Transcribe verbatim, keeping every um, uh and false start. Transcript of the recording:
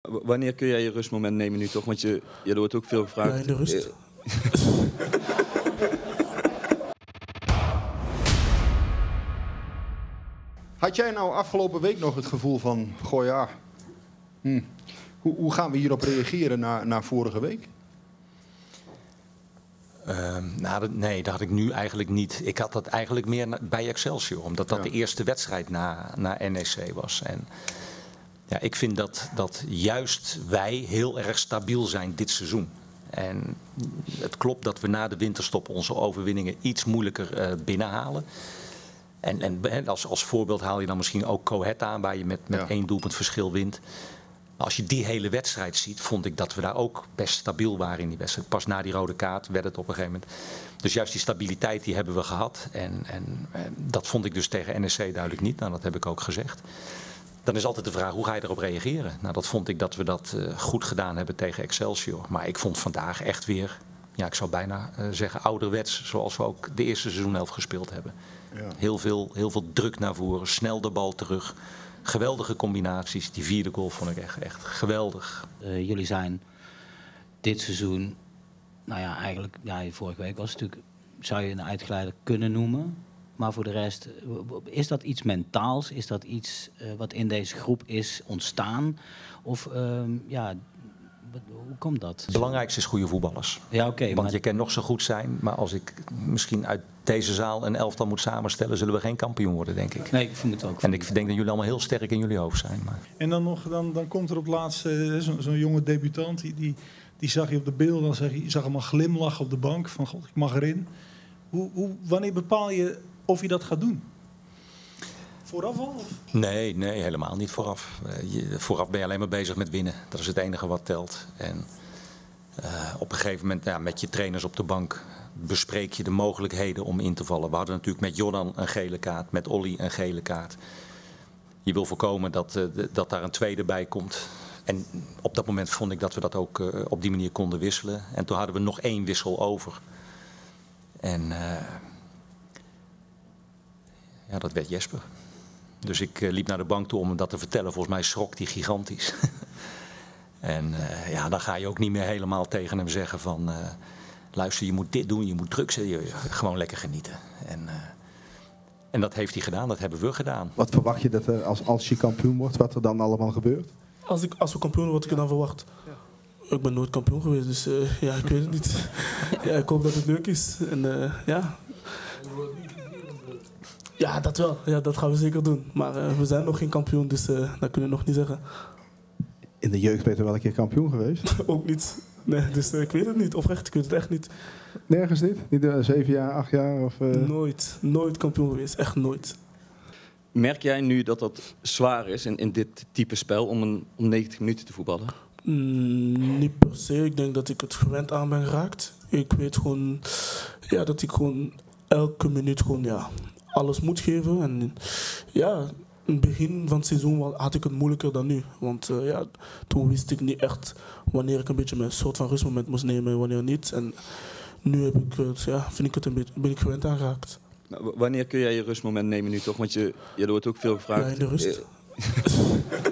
W wanneer kun jij je rustmoment nemen nu toch? Want je, je wordt ook veel gevraagd. Ja, in de rust. Had jij nou afgelopen week nog het gevoel van, goh ja, hm, hoe, hoe gaan we hierop reageren na, na vorige week? Uh, nou, dat, nee, dat had ik nu eigenlijk niet. Ik had dat eigenlijk meer na, bij Excelsior, omdat dat ja. de eerste wedstrijd na, na N E C was. En ja, ik vind dat, dat juist wij heel erg stabiel zijn dit seizoen. En het klopt dat we na de winterstop onze overwinningen iets moeilijker uh, binnenhalen. En, en als, als voorbeeld haal je dan misschien ook Coët aan, waar je met, met ja. één doelpunt verschil wint. Als je die hele wedstrijd ziet, vond ik dat we daar ook best stabiel waren in die wedstrijd. Pas na die rode kaart werd het op een gegeven moment. Dus juist die stabiliteit die hebben we gehad. En, en, en dat vond ik dus tegen N E C duidelijk niet. Nou, dat heb ik ook gezegd. Dan is altijd de vraag, hoe ga je erop reageren? Nou, dat vond ik dat we dat uh, goed gedaan hebben tegen Excelsior. Maar ik vond vandaag echt weer, ja, ik zou bijna uh, zeggen ouderwets, zoals we ook de eerste seizoenhelft gespeeld hebben. Ja. Heel veel, heel veel druk naar voren, snel de bal terug. Geweldige combinaties. Die vierde goal vond ik echt, echt geweldig. Uh, jullie zijn dit seizoen, nou ja, eigenlijk, ja, vorige week was het natuurlijk, zou je een uitgeleider kunnen noemen. Maar voor de rest, is dat iets mentaals? Is dat iets uh, wat in deze groep is ontstaan? Of uh, ja, hoe komt dat? Het belangrijkste is goede voetballers. Ja, oké. Okay, Want maar... je kan nog zo goed zijn, maar als ik misschien uit deze zaal een elftal moet samenstellen, zullen we geen kampioen worden, denk ik. Nee, ik vind het ook. En ik denk dat jullie allemaal heel sterk in jullie hoofd zijn. Maar... En dan, nog, dan, dan komt er op laatst uh, zo'n zo jonge debutant, die, die, die zag je op de beelden, dan zag je, je zag hem al glimlachen op de bank, van god, ik mag erin. Hoe, hoe, wanneer bepaal je of je dat gaat doen? Vooraf al? Of? Nee, nee, helemaal niet vooraf. Uh, je, vooraf ben je alleen maar bezig met winnen. Dat is het enige wat telt. En uh, op een gegeven moment, ja, met je trainers op de bank, bespreek je de mogelijkheden om in te vallen. We hadden natuurlijk met Jordan een gele kaart, met Olly een gele kaart. Je wil voorkomen dat, uh, dat daar een tweede bij komt. En op dat moment vond ik dat we dat ook uh, op die manier konden wisselen. En toen hadden we nog één wissel over. En uh, ja, dat werd Jesper. Dus ik uh, liep naar de bank toe om hem dat te vertellen. Volgens mij schrok hij gigantisch. En uh, ja, dan ga je ook niet meer helemaal tegen hem zeggen van... Uh, luister, je moet dit doen, je moet druk zetten. Gewoon lekker genieten. En, uh, en dat heeft hij gedaan, dat hebben we gedaan. Wat verwacht je dat er, als, als je kampioen wordt, wat er dan allemaal gebeurt? Als, ik, als we kampioen worden, wat ik dan verwacht? Ja. Ik ben nooit kampioen geweest, dus uh, ja, ik weet het niet. Ja, ik hoop dat het leuk is. En uh, ja... Ja, dat wel. Ja, dat gaan we zeker doen. Maar uh, we zijn nog geen kampioen, dus uh, dat kunnen we nog niet zeggen. In de jeugd ben je wel een keer kampioen geweest? Ook niet. Nee, dus uh, ik weet het niet. Oprecht, ik weet het echt niet. Nergens niet? Niet uh, zeven jaar, acht jaar? Of, uh... Nooit. Nooit kampioen geweest. Echt nooit. Merk jij nu dat dat zwaar is in, in dit type spel om, een, om negentig minuten te voetballen? Mm, niet per se. Ik denk dat ik het gewend aan ben geraakt. Ik weet gewoon ja, dat ik gewoon elke minuut gewoon... Ja, alles moet geven. En ja, in het begin van het seizoen had ik het moeilijker dan nu. Want uh, ja, toen wist ik niet echt wanneer ik een beetje mijn soort van rustmoment moest nemen en wanneer niet. En nu heb ik het, ja, vind ik het een beetje, ben ik gewend aangeraakt. Nou, wanneer kun jij je rustmoment nemen nu toch? Want je, je wordt ook veel gevraagd. Ja, in de rust.